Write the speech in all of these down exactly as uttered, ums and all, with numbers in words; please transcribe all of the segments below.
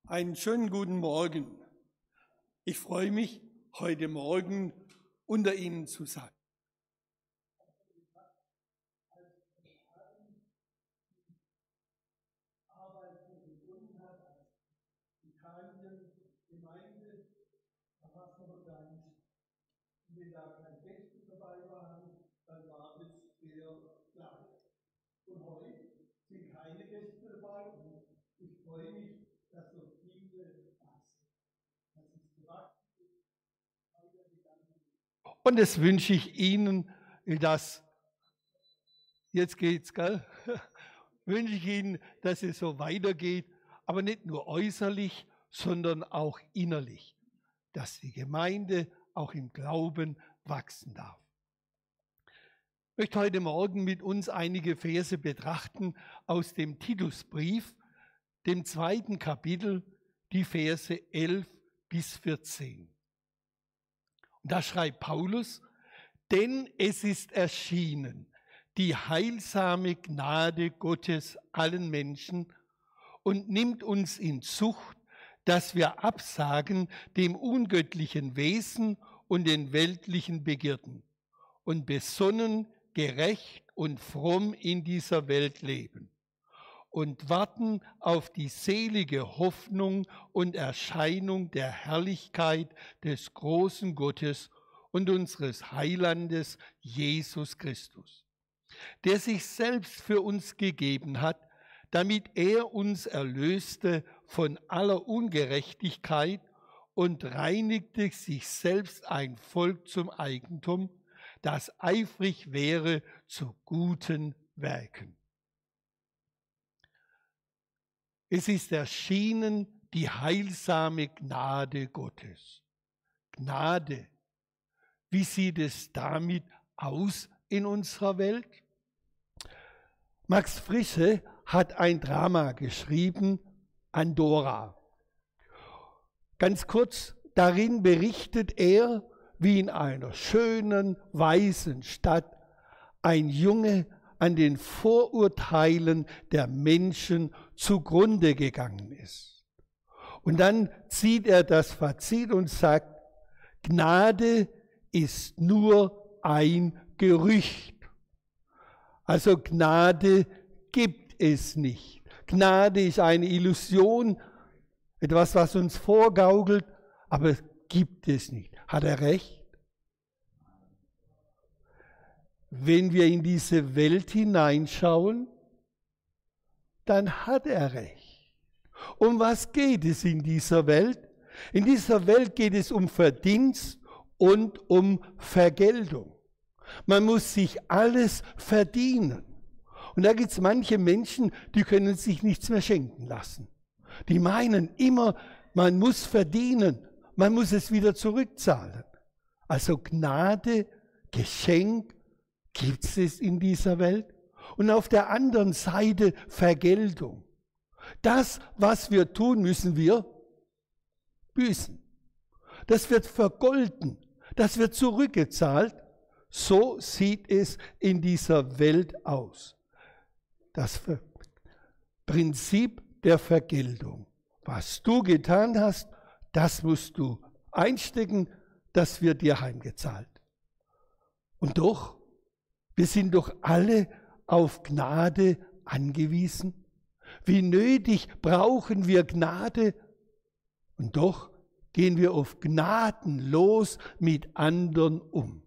Einen schönen guten Morgen. Ich freue mich, heute Morgen unter Ihnen zu sein. Wenn da keine Gäste dabei waren, dann war es sehr klein. Und heute sind keine Gäste dabei und ich freue mich, dass so viele da sind. Das ist gewachsen. Und das wünsche ich Ihnen, dass, jetzt geht's, gell? Wünsche ich Ihnen, dass es so weitergeht, aber nicht nur äußerlich, sondern auch innerlich, dass die Gemeinde auch im Glauben wachsen darf. Ich möchte heute Morgen mit uns einige Verse betrachten aus dem Titusbrief, dem zweiten Kapitel, die Verse elf bis vierzehn. Und da schreibt Paulus: Denn es ist erschienen die heilsame Gnade Gottes allen Menschen und nimmt uns in Zucht, dass wir absagen dem ungöttlichen Wesen und den weltlichen Begierden und besonnen, gerecht und fromm in dieser Welt leben und warten auf die selige Hoffnung und Erscheinung der Herrlichkeit des großen Gottes und unseres Heilandes Jesus Christus, der sich selbst für uns gegeben hat, damit er uns erlöste von aller Ungerechtigkeit und reinigte sich selbst ein Volk zum Eigentum, das eifrig wäre zu guten Werken. Es ist erschienen die heilsame Gnade Gottes. Gnade. Wie sieht es damit aus in unserer Welt? Max Frisch hat ein Drama geschrieben, Andorra. Ganz kurz, darin berichtet er, wie in einer schönen, weißen Stadt ein Junge an den Vorurteilen der Menschen zugrunde gegangen ist. Und dann zieht er das Fazit und sagt, Gnade ist nur ein Gerücht. Also Gnade gibt es nicht. Gnade ist eine Illusion, etwas, was uns vorgaukelt, aber es gibt es nicht. Hat er recht? Wenn wir in diese Welt hineinschauen, dann hat er recht. Um was geht es in dieser Welt? In dieser Welt geht es um Verdienst und um Vergeltung. Man muss sich alles verdienen. Und da gibt es manche Menschen, die können sich nichts mehr schenken lassen. Die meinen immer, man muss verdienen, man muss es wieder zurückzahlen. Also Gnade, Geschenk, gibt es in dieser Welt. Und auf der anderen Seite Vergeltung. Das, was wir tun, müssen wir büßen. Das wird vergolten, das wird zurückgezahlt. So sieht es in dieser Welt aus. Das Prinzip der Vergeltung. Was du getan hast, das musst du einstecken, das wird dir heimgezahlt. Und doch, wir sind doch alle auf Gnade angewiesen. Wie nötig brauchen wir Gnade? Und doch gehen wir oft gnadenlos mit anderen um.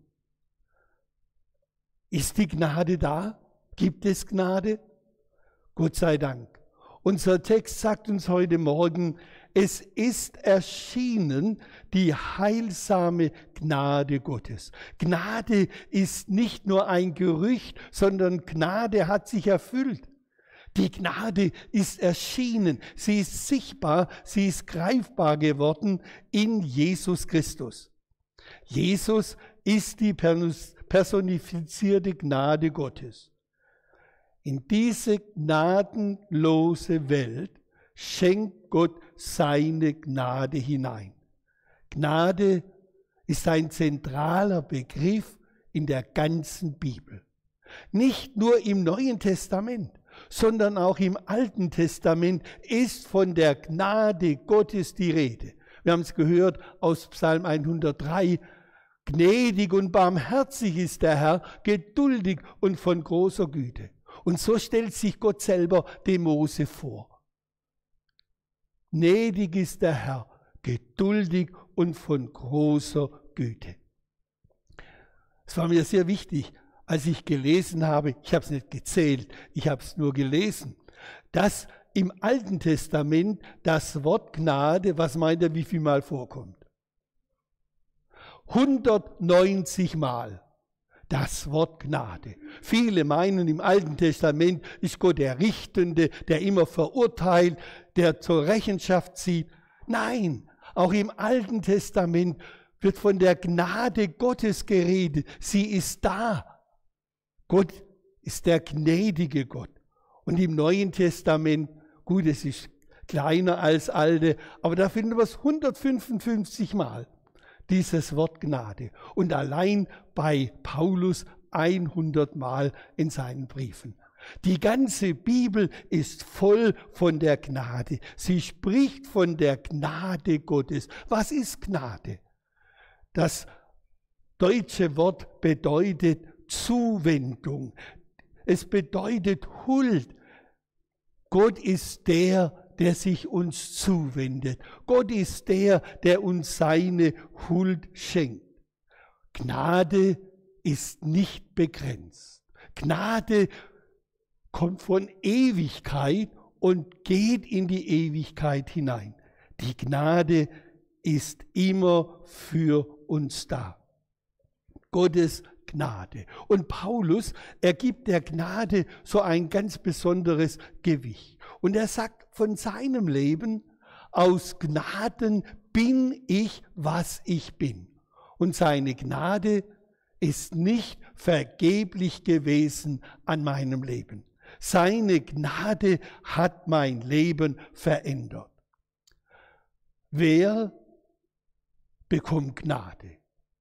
Ist die Gnade da? Gibt es Gnade? Gott sei Dank. Unser Text sagt uns heute Morgen, es ist erschienen die heilsame Gnade Gottes. Gnade ist nicht nur ein Gerücht, sondern Gnade hat sich erfüllt. Die Gnade ist erschienen, sie ist sichtbar, sie ist greifbar geworden in Jesus Christus. Jesus ist die personifizierte Gnade Gottes. In diese gnadenlose Welt schenkt Gott seine Gnade hinein. Gnade ist ein zentraler Begriff in der ganzen Bibel. Nicht nur im Neuen Testament, sondern auch im Alten Testament ist von der Gnade Gottes die Rede. Wir haben es gehört aus Psalm hundertdrei. Gnädig und barmherzig ist der Herr, geduldig und von großer Güte. Und so stellt sich Gott selber dem Mose vor. Gnädig ist der Herr, geduldig und von großer Güte. Es war mir sehr wichtig, als ich gelesen habe, ich habe es nicht gezählt, ich habe es nur gelesen, dass im Alten Testament das Wort Gnade, was meint ihr, wie viel Mal vorkommt? hundertneunzig Mal das Wort Gnade. Viele meinen, im Alten Testament ist Gott der Richtende, der immer verurteilt, der zur Rechenschaft zieht. Nein, auch im Alten Testament wird von der Gnade Gottes geredet. Sie ist da. Gott ist der gnädige Gott. Und im Neuen Testament, gut, es ist kleiner als Alte, aber da finden wir es hundertfünfundfünfzig Mal, dieses Wort Gnade. Und allein bei Paulus hundert Mal in seinen Briefen. Die ganze Bibel ist voll von der Gnade. Sie spricht von der Gnade Gottes. Was ist Gnade? Das deutsche Wort bedeutet Zuwendung. Es bedeutet Huld. Gott ist der, der sich uns zuwendet. Gott ist der, der uns seine Huld schenkt. Gnade ist nicht begrenzt. Gnade kommt von Ewigkeit und geht in die Ewigkeit hinein. Die Gnade ist immer für uns da. Gottes Gnade. Und Paulus, er gibt der Gnade so ein ganz besonderes Gewicht. Und er sagt von seinem Leben, aus Gnaden bin ich, was ich bin. Und seine Gnade ist nicht vergeblich gewesen an meinem Leben. Seine Gnade hat mein Leben verändert. Wer bekommt Gnade?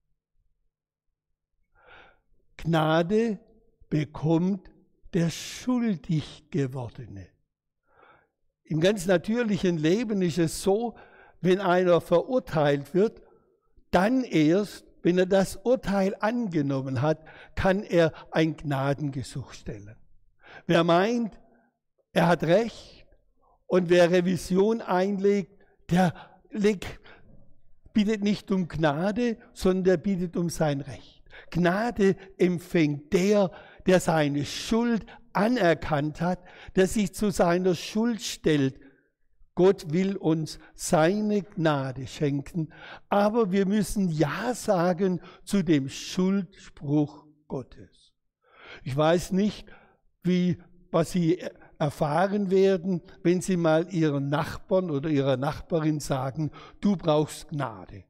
Gnade bekommt der schuldig gewordene. Im ganz natürlichen Leben ist es so, wenn einer verurteilt wird, dann erst, wenn er das Urteil angenommen hat, kann er ein Gnadengesuch stellen. Wer meint, er hat Recht und wer Revision einlegt, der legt, bittet nicht um Gnade, sondern der bittet um sein Recht. Gnade empfängt der, der seine Schuld anerkannt hat, der sich zu seiner Schuld stellt. Gott will uns seine Gnade schenken, aber wir müssen Ja sagen zu dem Schuldspruch Gottes. Ich weiß nicht, wie, was Sie erfahren werden, wenn Sie mal Ihren Nachbarn oder Ihrer Nachbarin sagen, du brauchst Gnade.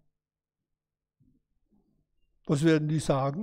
Was werden die sagen?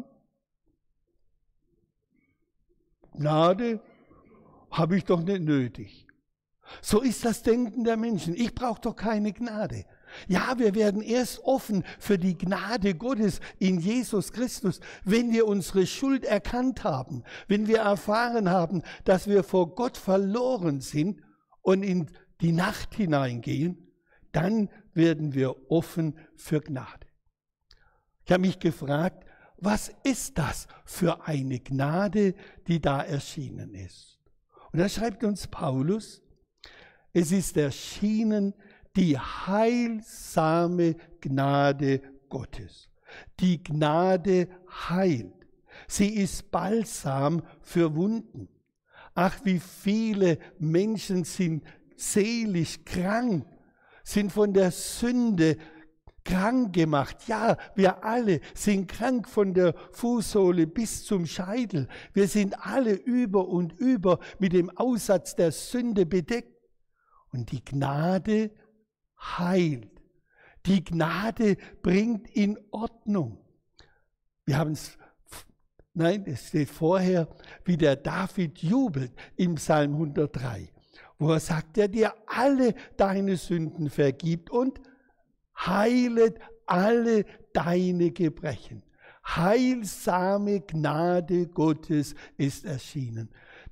Gnade habe ich doch nicht nötig. So ist das Denken der Menschen. Ich brauche doch keine Gnade. Ja, wir werden erst offen für die Gnade Gottes in Jesus Christus, wenn wir unsere Schuld erkannt haben, wenn wir erfahren haben, dass wir vor Gott verloren sind und in die Nacht hineingehen, dann werden wir offen für Gnade. Ich habe mich gefragt, was ist das für eine Gnade, die da erschienen ist? Und da schreibt uns Paulus, es ist erschienen die heilsame Gnade Gottes. Die Gnade heilt. Sie ist Balsam für Wunden. Ach, wie viele Menschen sind seelisch krank, sind von der Sünde krank gemacht. Ja, wir alle sind krank von der Fußsohle bis zum Scheitel. Wir sind alle über und über mit dem Aussatz der Sünde bedeckt. Und die Gnade heilt. Die Gnade bringt in Ordnung. Wir haben es, nein, es steht vorher, wie der David jubelt im Psalm hundertdrei, wo er sagt, der dir alle deine Sünden vergibt und heilet alle deine Gebrechen. Heilsame Gnade Gottes ist erschienen.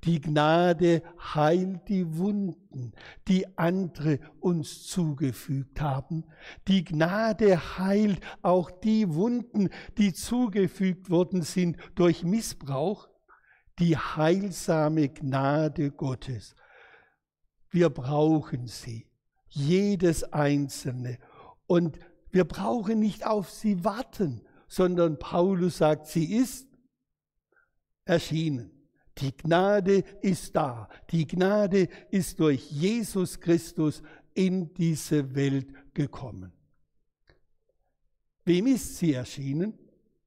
Die Gnade heilt die Wunden, die andere uns zugefügt haben. Die Gnade heilt auch die Wunden, die zugefügt worden sind durch Missbrauch. Die heilsame Gnade Gottes. Wir brauchen sie, jedes Einzelne. Und wir brauchen nicht auf sie warten, sondern Paulus sagt, sie ist erschienen. Die Gnade ist da. Die Gnade ist durch Jesus Christus in diese Welt gekommen. Wem ist sie erschienen?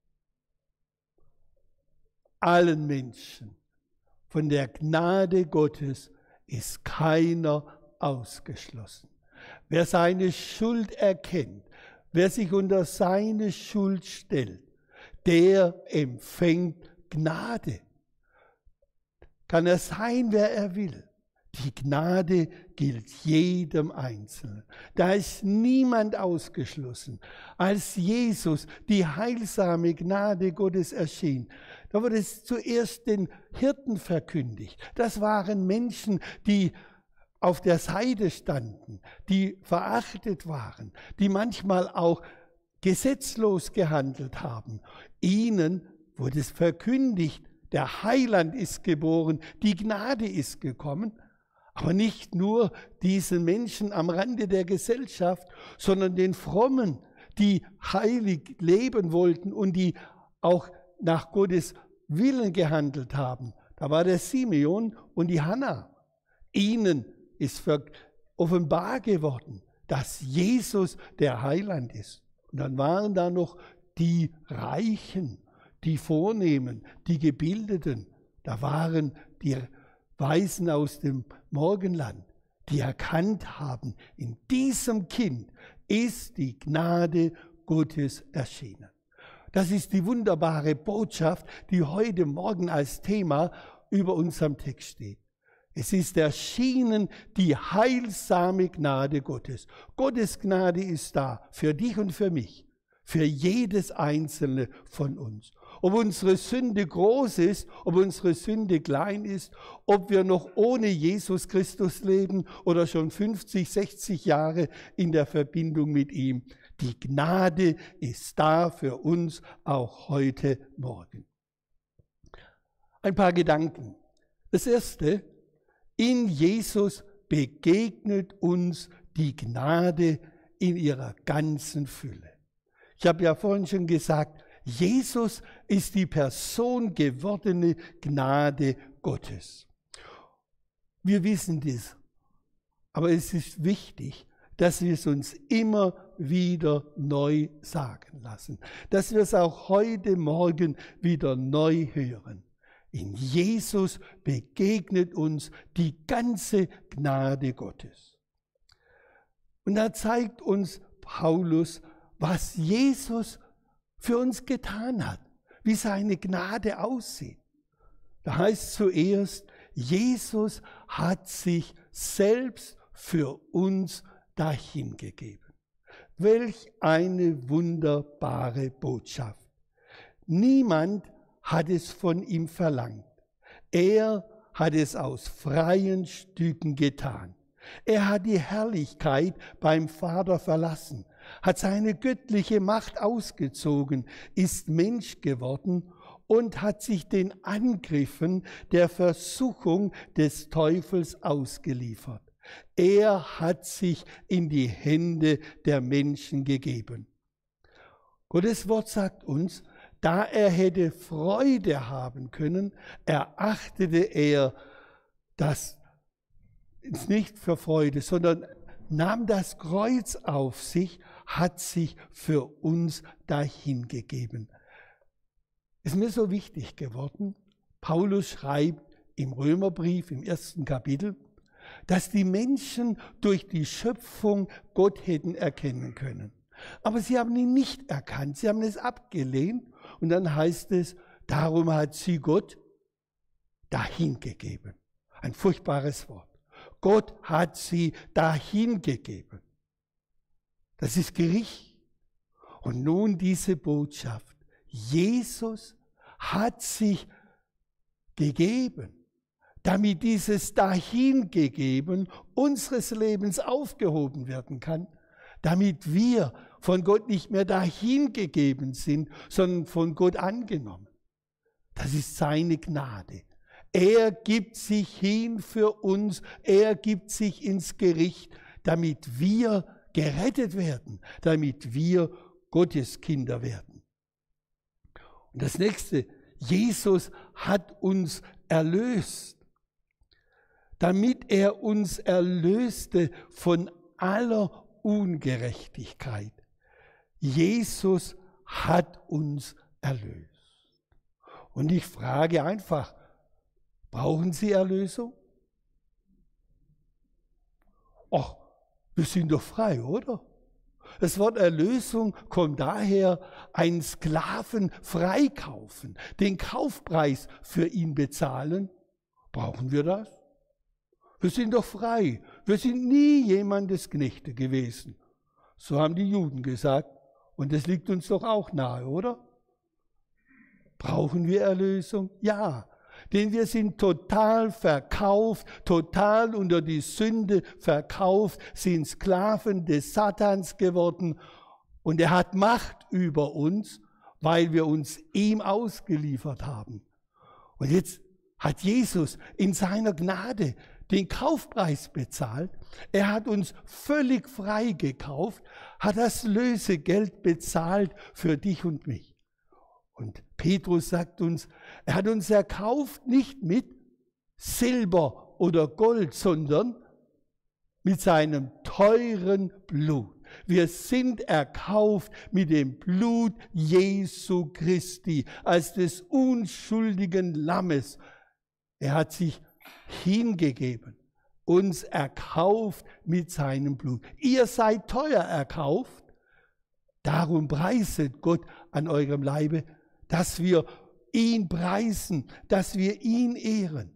Allen Menschen. Von der Gnade Gottes ist keiner ausgeschlossen. Wer seine Schuld erkennt, wer sich unter seine Schuld stellt, der empfängt Gnade. Kann er sein, wer er will. Die Gnade gilt jedem Einzelnen. Da ist niemand ausgeschlossen. Als Jesus die heilsame Gnade Gottes erschien, da wurde es zuerst den Hirten verkündigt. Das waren Menschen, die auf der Seite standen, die verachtet waren, die manchmal auch gesetzlos gehandelt haben. Ihnen wurde es verkündigt, der Heiland ist geboren, die Gnade ist gekommen. Aber nicht nur diesen Menschen am Rande der Gesellschaft, sondern den Frommen, die heilig leben wollten und die auch nach Gottes Willen gehandelt haben. Da war der Simeon und die Hannah. Ihnen ist offenbar geworden, dass Jesus der Heiland ist. Und dann waren da noch die Reichen, die Vornehmen, die Gebildeten. Da waren die Weisen aus dem Morgenland, die erkannt haben, in diesem Kind ist die Gnade Gottes erschienen. Das ist die wunderbare Botschaft, die heute Morgen als Thema über unserem Text steht. Es ist erschienen die heilsame Gnade Gottes. Gottes Gnade ist da für dich und für mich, für jedes einzelne von uns. Ob unsere Sünde groß ist, ob unsere Sünde klein ist, ob wir noch ohne Jesus Christus leben oder schon fünfzig, sechzig Jahre in der Verbindung mit ihm. Die Gnade ist da für uns auch heute Morgen. Ein paar Gedanken. Das erste, in Jesus begegnet uns die Gnade in ihrer ganzen Fülle. Ich habe ja vorhin schon gesagt, Jesus ist die persongewordene Gnade Gottes. Wir wissen das, aber es ist wichtig, dass wir es uns immer wieder neu sagen lassen, dass wir es auch heute Morgen wieder neu hören. In Jesus begegnet uns die ganze Gnade Gottes. Und da zeigt uns Paulus, was Jesus für uns getan hat, wie seine Gnade aussieht. Da heißt zuerst, Jesus hat sich selbst für uns dahingegeben. Welch eine wunderbare Botschaft. Niemand hat es von ihm verlangt. Er hat es aus freien Stücken getan. Er hat die Herrlichkeit beim Vater verlassen, hat seine göttliche Macht ausgezogen, ist Mensch geworden und hat sich den Angriffen der Versuchung des Teufels ausgeliefert. Er hat sich in die Hände der Menschen gegeben. Gottes Wort sagt uns, da er hätte Freude haben können, erachtete er das nicht für Freude, sondern nahm das Kreuz auf sich, hat sich für uns dahingegeben. Ist mir so wichtig geworden, Paulus schreibt im Römerbrief im ersten Kapitel, dass die Menschen durch die Schöpfung Gott hätten erkennen können. Aber sie haben ihn nicht erkannt, sie haben es abgelehnt und dann heißt es, darum hat sie Gott dahingegeben. Ein furchtbares Wort. Gott hat sie dahingegeben. Das ist Gericht. Und nun diese Jesus hat sich gegeben, damit dieses Dahingegeben unseres Lebens aufgehoben werden kann, damit wir von Gott nicht mehr dahingegeben sind, sondern von Gott angenommen. Das ist seine Gnade. Er gibt sich hin für uns, er gibt sich ins Gericht, damit wir gerettet werden, damit wir Gottes Kinder werden. Und das nächste, Jesus hat uns erlöst, damit er uns erlöste von aller Ungerechtigkeit. Jesus hat uns erlöst. Und ich frage einfach, brauchen Sie Erlösung? Ach, wir sind doch frei, oder? Das Wort Erlösung kommt daher, einen Sklaven freikaufen, den Kaufpreis für ihn bezahlen. Brauchen wir das? Wir sind doch frei. Wir sind nie jemandes Knechte gewesen. So haben die Juden gesagt. Und das liegt uns doch auch nahe, oder? Brauchen wir Erlösung? Ja. Denn wir sind total verkauft, total unter die Sünde verkauft, sind Sklaven des Satans geworden. Und er hat Macht über uns, weil wir uns ihm ausgeliefert haben. Und jetzt hat Jesus in seiner Gnade den Kaufpreis bezahlt. Er hat uns völlig frei gekauft, hat das Lösegeld bezahlt für dich und mich. Und Petrus sagt uns, er hat uns erkauft nicht mit Silber oder Gold, sondern mit seinem teuren Blut. Wir sind erkauft mit dem Blut Jesu Christi, als des unschuldigen Lammes. Er hat sich hingegeben, uns erkauft mit seinem Blut. Ihr seid teuer erkauft, darum preiset Gott an eurem Leibe, dass wir ihn preisen, dass wir ihn ehren.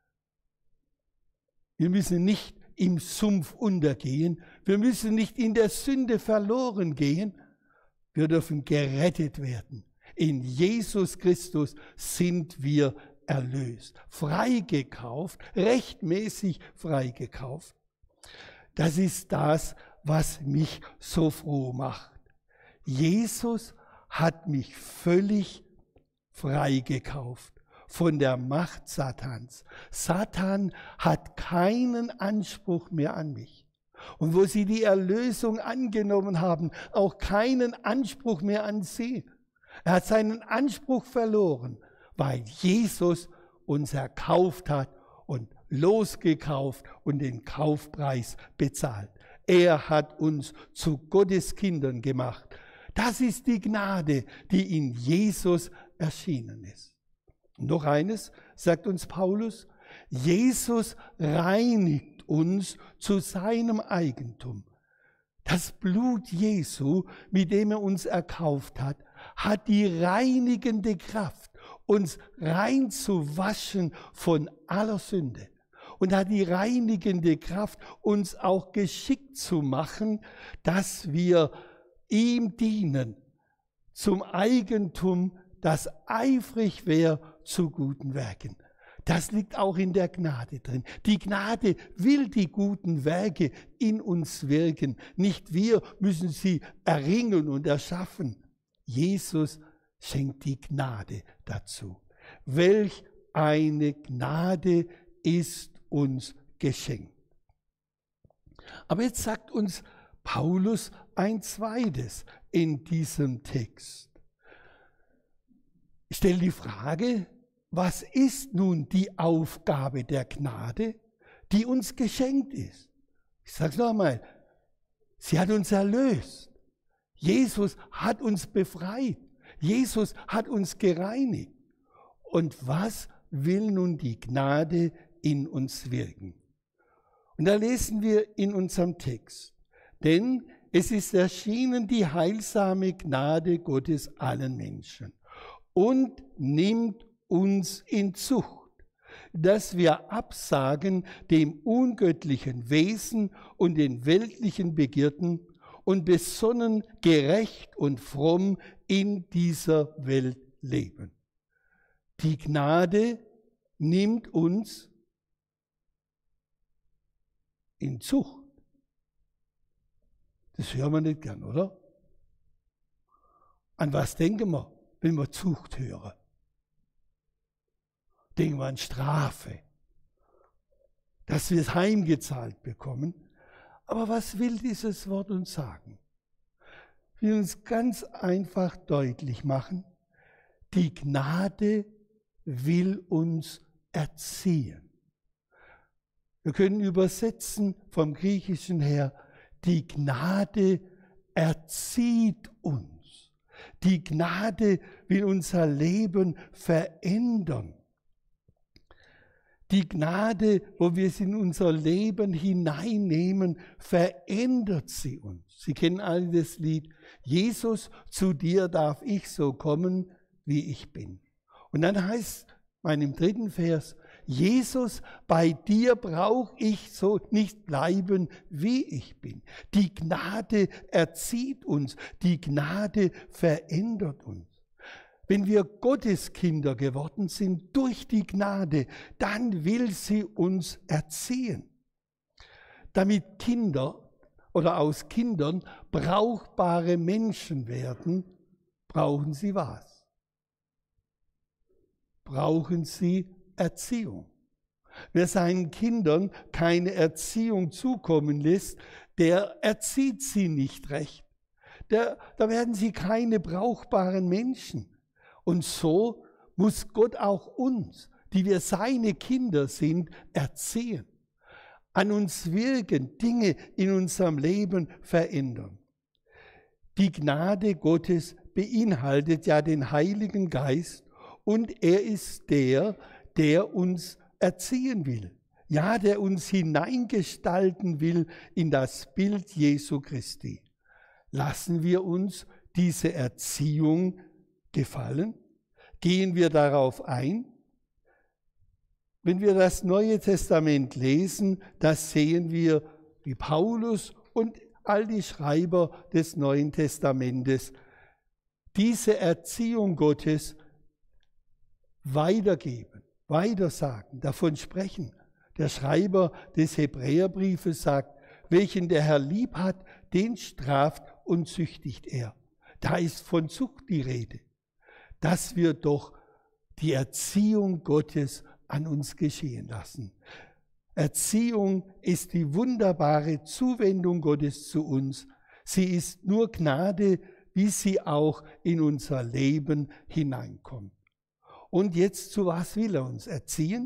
Wir müssen nicht im Sumpf untergehen, wir müssen nicht in der Sünde verloren gehen, wir dürfen gerettet werden. In Jesus Christus sind wir erlöst, freigekauft, rechtmäßig freigekauft. Das ist das, was mich so froh macht. Jesus hat mich völlig freigekauft von der Macht Satans. Satan hat keinen Anspruch mehr an mich. Und wo sie die Erlösung angenommen haben, auch keinen Anspruch mehr an sie. Er hat seinen Anspruch verloren, weil Jesus uns erkauft hat und losgekauft und den Kaufpreis bezahlt. Er hat uns zu Gottes Kindern gemacht. Das ist die Gnade, die in Jesus erschienen ist. Und noch eines sagt uns Paulus, Jesus reinigt uns zu seinem Eigentum. Das Blut Jesu, mit dem er uns erkauft hat, hat die reinigende Kraft, uns rein zu waschen von aller Sünde. Und hat die reinigende Kraft, uns auch geschickt zu machen, dass wir ihm dienen, zum Eigentum, das eifrig wäre zu guten Werken. Das liegt auch in der Gnade drin. Die Gnade will die guten Werke in uns wirken. Nicht wir müssen sie erringen und erschaffen. Jesus schenkt die Gnade dazu. Welch eine Gnade ist uns geschenkt. Aber jetzt sagt uns Paulus ein zweites in diesem Text. Ich stelle die Frage, was ist nun die Aufgabe der Gnade, die uns geschenkt ist? Ich sage es noch einmal, sie hat uns erlöst. Jesus hat uns befreit. Jesus hat uns gereinigt. Und was will nun die Gnade in uns wirken? Und da lesen wir in unserem Text, denn es ist erschienen die heilsame Gnade Gottes allen Menschen und nimmt uns in Zucht, dass wir absagen dem ungöttlichen Wesen und den weltlichen Begierden und besonnen, gerecht und fromm in dieser Welt leben. Die Gnade nimmt uns in Zucht. Das hören wir nicht gern, oder? An was denken wir, wenn wir Zucht hören? Denken wir an Strafe, dass wir es heimgezahlt bekommen. Aber was will dieses Wort uns sagen? Wir uns ganz einfach deutlich machen, die Gnade will uns erziehen. Wir können übersetzen vom Griechischen her, die Gnade erzieht uns. Die Gnade will unser Leben verändern. Die Gnade, wo wir es in unser Leben hineinnehmen, verändert sie uns. Sie kennen alle das Lied, Jesus, zu dir darf ich so kommen, wie ich bin. Und dann heißt es in dem dritten Vers, Jesus, bei dir brauche ich so nicht bleiben, wie ich bin. Die Gnade erzieht uns, die Gnade verändert uns. Wenn wir Gotteskinder geworden sind durch die Gnade, dann will sie uns erziehen. Damit Kinder oder aus Kindern brauchbare Menschen werden, brauchen sie was? Brauchen sie Erziehung. Wer seinen Kindern keine Erziehung zukommen lässt, der erzieht sie nicht recht. Der, da werden sie keine brauchbaren Menschen. Und so muss Gott auch uns, die wir seine Kinder sind, erziehen. An uns wirken, Dinge in unserem Leben verändern. Die Gnade Gottes beinhaltet ja den Heiligen Geist und er ist der, der uns erziehen will. Ja, der uns hineingestalten will in das Bild Jesu Christi. Lassen wir uns diese Erziehung gefallen? Gehen wir darauf ein? Wenn wir das Neue Testament lesen, da sehen wir, wie Paulus und all die Schreiber des Neuen Testamentes diese Erziehung Gottes weitergeben, weitersagen, davon sprechen. Der Schreiber des Hebräerbriefes sagt, welchen der Herr lieb hat, den straft und züchtigt er. Da ist von Zucht die Rede, dass wir doch die Erziehung Gottes an uns geschehen lassen. Erziehung ist die wunderbare Zuwendung Gottes zu uns. Sie ist nur Gnade, wie sie auch in unser Leben hineinkommt. Und jetzt, zu was will er uns erziehen?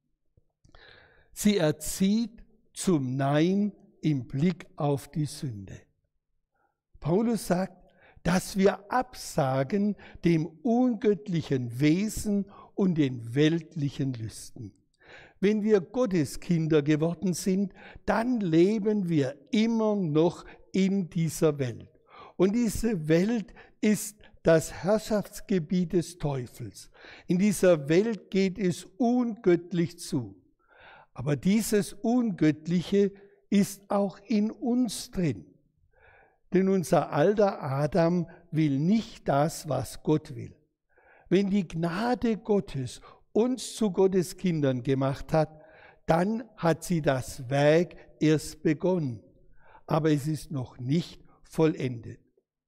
Sie erzieht zum Nein im Blick auf die Sünde. Paulus sagt, dass wir absagen dem ungöttlichen Wesen und den weltlichen Lüsten. Wenn wir Gotteskinder geworden sind, dann leben wir immer noch in dieser Welt. Und diese Welt ist das Herrschaftsgebiet des Teufels. In dieser Welt geht es ungöttlich zu. Aber dieses Ungöttliche ist auch in uns drin. Denn unser alter Adam will nicht das, was Gott will. Wenn die Gnade Gottes uns zu Gottes Kindern gemacht hat, dann hat sie das Werk erst begonnen. Aber es ist noch nicht vollendet.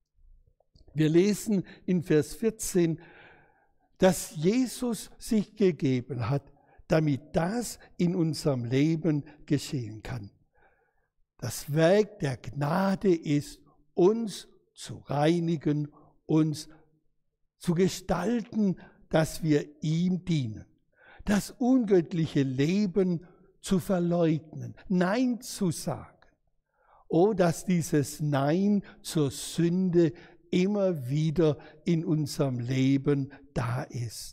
Wir lesen in Vers vierzehn, dass Jesus sich gegeben hat, damit das in unserem Leben geschehen kann. Das Werk der Gnade ist, uns zu reinigen, uns zu gestalten, dass wir ihm dienen. Das ungöttliche Leben zu verleugnen, Nein zu sagen. Oh, dass dieses Nein zur Sünde immer wieder in unserem Leben da ist.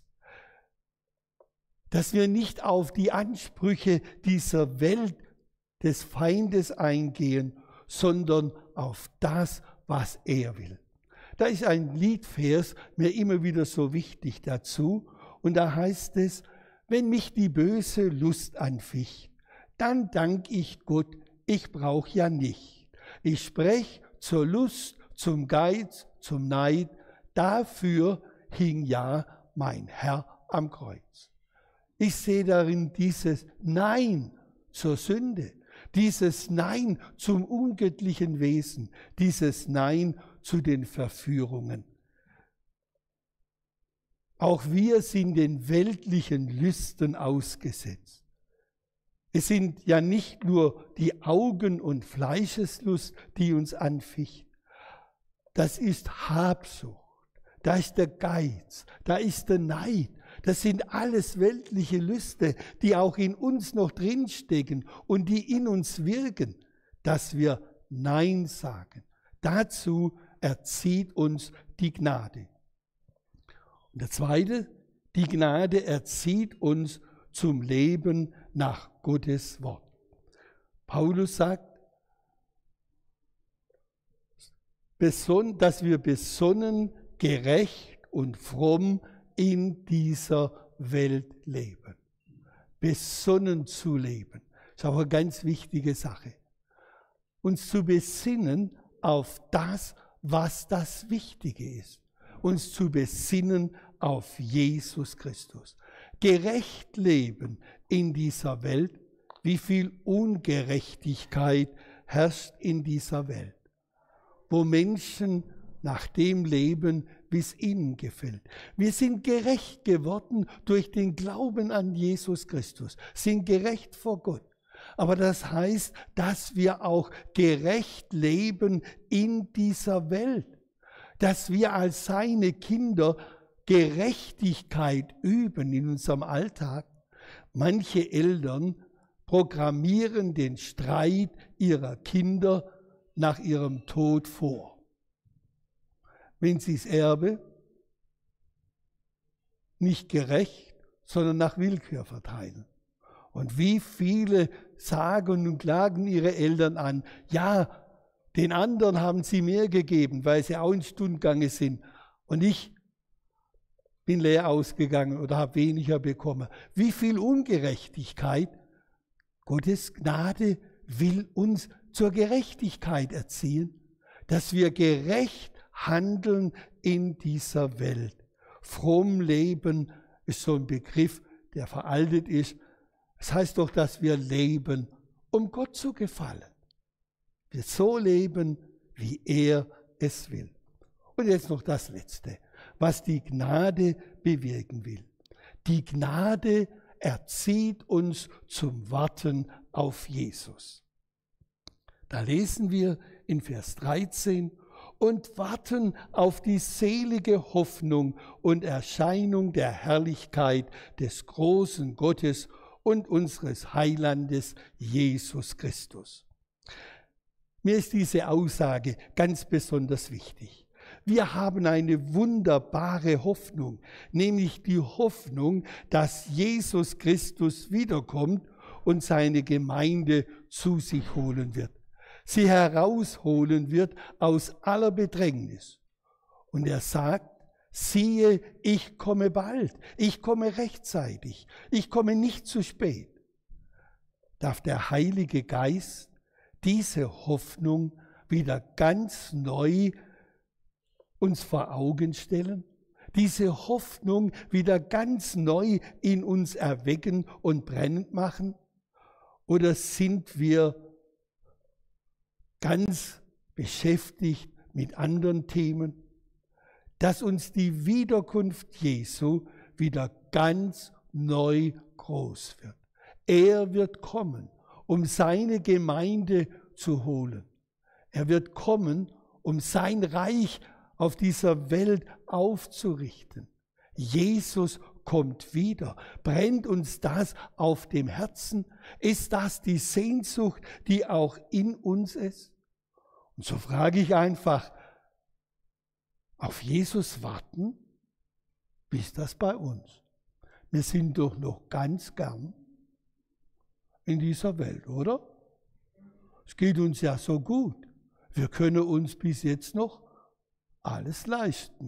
Dass wir nicht auf die Ansprüche dieser Welt des Feindes eingehen, sondern auf das, was er will. Da ist ein Liedvers mir immer wieder so wichtig dazu. Und da heißt es, wenn mich die böse Lust anficht, dann dank ich Gott, ich brauch ja nicht. Ich sprech zur Lust, zum Geiz, zum Neid, dafür hing ja mein Herr am Kreuz. Ich sehe darin dieses Nein zur Sünde, dieses Nein zum ungöttlichen Wesen, dieses Nein zu den Verführungen. Auch wir sind den weltlichen Lüsten ausgesetzt. Es sind ja nicht nur die Augen- und Fleischeslust, die uns anficht. Das ist Habsucht, da ist der Geiz, da ist der Neid. Das sind alles weltliche Lüste, die auch in uns noch drinstecken und die in uns wirken, dass wir Nein sagen. Dazu erzieht uns die Gnade. Und der zweite, die Gnade erzieht uns zum Leben nach Gottes Wort. Paulus sagt, dass wir besonnen, gerecht und fromm in dieser Welt leben. Besonnen zu leben, ist auch eine ganz wichtige Sache. Uns zu besinnen auf das, was das Wichtige ist. Uns zu besinnen auf Jesus Christus. Gerecht leben in dieser Welt. Wie viel Ungerechtigkeit herrscht in dieser Welt, wo Menschen nach dem leben, wie es ihnen gefällt. Wir sind gerecht geworden durch den Glauben an Jesus Christus, sind gerecht vor Gott. Aber das heißt, dass wir auch gerecht leben in dieser Welt, dass wir als seine Kinder Gerechtigkeit üben in unserem Alltag. Manche Eltern programmieren den Streit ihrer Kinder nach ihrem Tod vor. Wenn sie das Erbe nicht gerecht, sondern nach Willkür verteilen. Und wie viele sagen und klagen ihre Eltern an, ja, den anderen haben sie mehr gegeben, weil sie auch in Stundengange sind. Und ich bin leer ausgegangen oder habe weniger bekommen. Wie viel Ungerechtigkeit. Gottes Gnade will uns zur Gerechtigkeit erziehen, dass wir gerecht handeln in dieser Welt. Fromm leben ist so ein Begriff, der veraltet ist. Es heißt doch, dass wir leben, um Gott zu gefallen. Wir so leben, wie er es will. Und jetzt noch das Letzte, was die Gnade bewirken will. Die Gnade erzieht uns zum Warten auf Jesus. Da lesen wir in Vers dreizehn, und warten auf die selige Hoffnung und Erscheinung der Herrlichkeit des großen Gottes und unseres Heilandes Jesus Christus. Mir ist diese Aussage ganz besonders wichtig. Wir haben eine wunderbare Hoffnung, nämlich die Hoffnung, dass Jesus Christus wiederkommt und seine Gemeinde zu sich holen wird. Sie herausholen wird aus aller Bedrängnis. Und er sagt, siehe, ich komme bald, ich komme rechtzeitig, ich komme nicht zu spät. Darf der Heilige Geist diese Hoffnung wieder ganz neu uns vor Augen stellen? Diese Hoffnung wieder ganz neu in uns erwecken und brennend machen? Oder sind wir ganz beschäftigt mit anderen Themen, dass uns die Wiederkunft Jesu wieder ganz neu groß wird. Er wird kommen, um seine Gemeinde zu holen. Er wird kommen, um sein Reich auf dieser Welt aufzurichten. Jesus kommt wieder. Brennt uns das auf dem Herzen? Ist das die Sehnsucht, die auch in uns ist? Und so frage ich einfach, auf Jesus warten? Wie ist das bei uns? Wir sind doch noch ganz gern in dieser Welt, oder? Es geht uns ja so gut. Wir können uns bis jetzt noch alles leisten.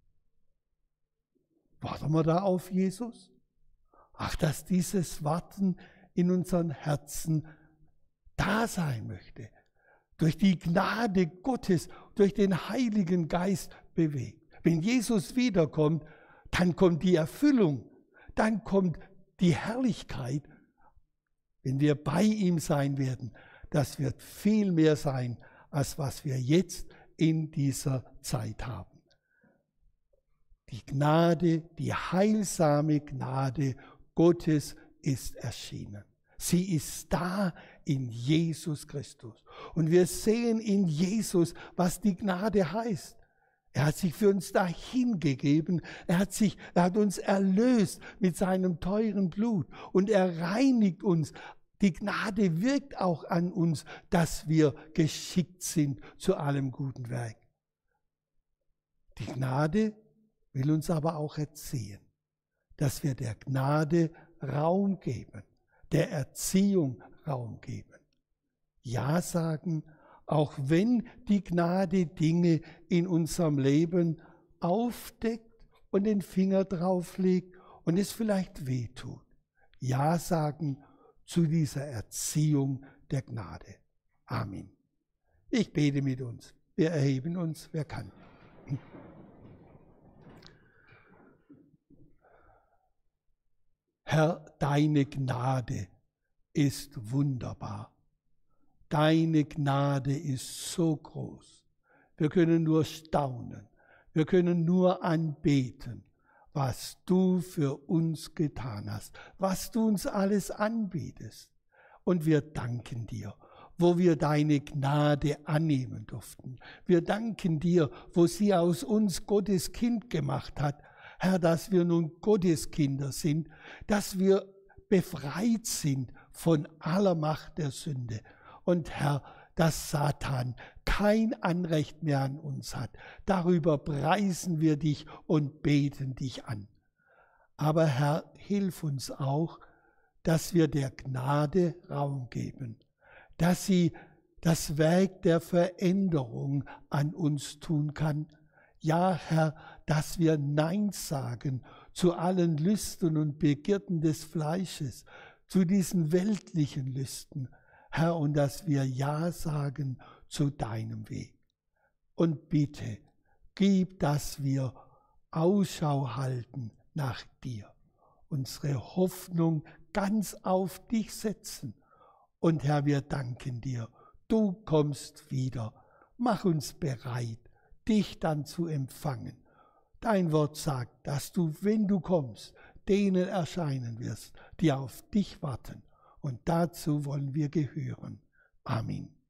Warten wir da auf Jesus? Ach, dass dieses Warten in unseren Herzen da sein möchte. Durch die Gnade Gottes, durch den Heiligen Geist bewegt. Wenn Jesus wiederkommt, dann kommt die Erfüllung, dann kommt die Herrlichkeit, wenn wir bei ihm sein werden. Das wird viel mehr sein, als was wir jetzt in dieser Zeit haben. Die Gnade, die heilsame Gnade Gottes ist erschienen. Sie ist da in Jesus Christus. Und wir sehen in Jesus, was die Gnade heißt. Er hat sich für uns dahingegeben. Er hat sich, er hat uns erlöst mit seinem teuren Blut. Und er reinigt uns. Die Gnade wirkt auch an uns, dass wir geschickt sind zu allem guten Werk. Die Gnade will uns aber auch erziehen, dass wir der Gnade Raum geben, der Erziehung Raum geben. Ja sagen, auch wenn die Gnade Dinge in unserem Leben aufdeckt und den Finger drauflegt und es vielleicht wehtut. Ja sagen zu dieser Erziehung der Gnade. Amen. Ich bete mit uns. Wir erheben uns, wer kann. Herr, deine Gnade ist wunderbar. Deine Gnade ist so groß. Wir können nur staunen. Wir können nur anbeten, was du für uns getan hast, was du uns alles anbietest. Und wir danken dir, wo wir deine Gnade annehmen durften. Wir danken dir, wo sie aus uns Gottes Kind gemacht hat. Herr, dass wir nun Gottes Kinder sind, dass wir befreit sind von aller Macht der Sünde. Und Herr, dass Satan kein Anrecht mehr an uns hat. Darüber preisen wir dich und beten dich an. Aber Herr, hilf uns auch, dass wir der Gnade Raum geben, dass sie das Werk der Veränderung an uns tun kann. Ja, Herr, dass wir Nein sagen zu allen Lüsten und Begierden des Fleisches, zu diesen weltlichen Lüsten, Herr, und dass wir Ja sagen zu deinem Weg. Und bitte, gib, dass wir Ausschau halten nach dir, unsere Hoffnung ganz auf dich setzen. Und Herr, wir danken dir, du kommst wieder. Mach uns bereit, dich dann zu empfangen. Dein Wort sagt, dass du, wenn du kommst, denen erscheinen wirst, die auf dich warten. Und dazu wollen wir gehören. Amen.